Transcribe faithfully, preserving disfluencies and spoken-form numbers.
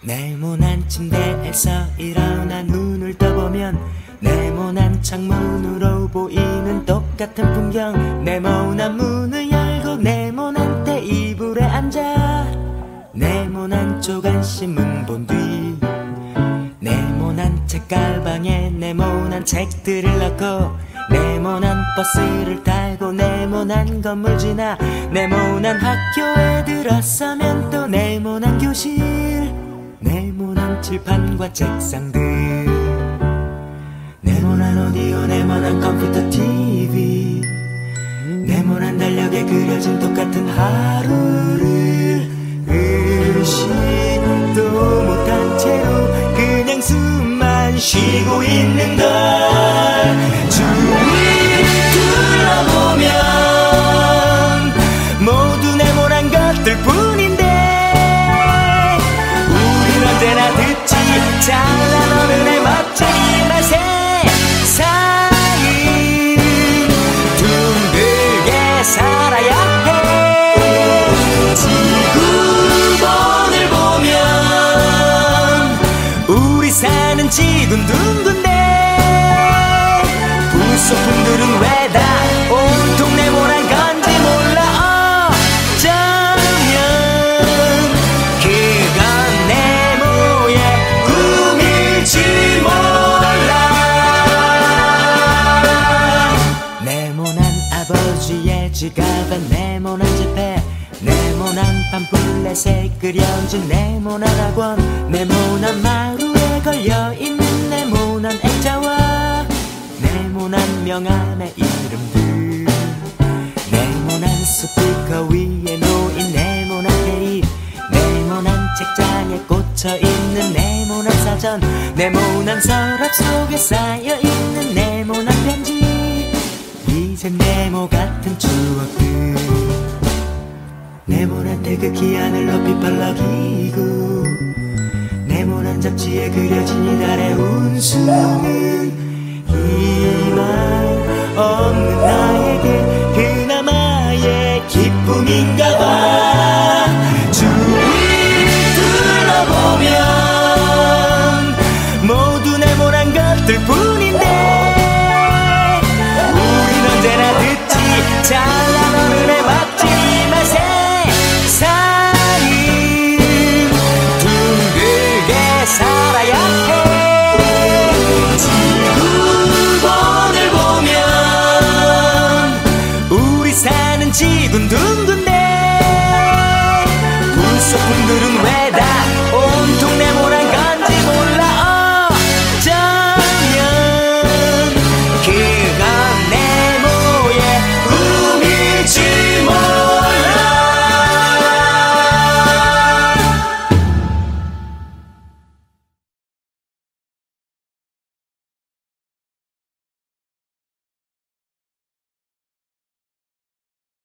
네모난 침대에서 일어나 눈을 떠보면 네모난 창문으로 보이는 똑같은 풍경. 네모난 문을 열고 네모난 테이블에 앉아 네모난 조간신문 본 뒤 네모난 책가방에 네모난 책들을 넣고 네모난 버스를 타고 네모난 건물 지나 네모난 학교에 들어서면 또 네모난 교실. 네모난 칠판과 책상들, 네모난 오디오, 네모난 컴퓨터 티비, 네모난 달력에 그려진 똑같은 하루를 의식도 못한 채로 그냥 숨만 쉬고 있는 걸. 주위 둘러보면 모두 네모난 것들 뿐인데 우린 언제나 듣지 잘난 어른의 멋쟁이 말. 세상은 둥글게 살아야 해. 지구본을 보면 우리 사는 지구는 둥근데 부속품들은 왜 다 온통 네모난 건지 몰라. 어쩌면 그건 네모의 꿈일지 몰라. 네모난 아버지의 지갑엔 네모난 지폐, 네모난 팜플렛에 그려진 네모난 학원, 네모난 마루에 걸려있는 네모난 액자와 네모난 명함의 이름들, 네모난 스피커 위에 놓인 네모난 테이프, 네모난 책장에 꽂혀있는 네모난 사전, 네모난 서랍 속에 쌓여있는 네모난 편지. 이젠 네모 같은 추억들, 네모난 태극기 하늘 높이 펄럭이고 네모난 잡지에 그려진 이달의 운수는 희망 없는 나에게 그나마의 기쁨인가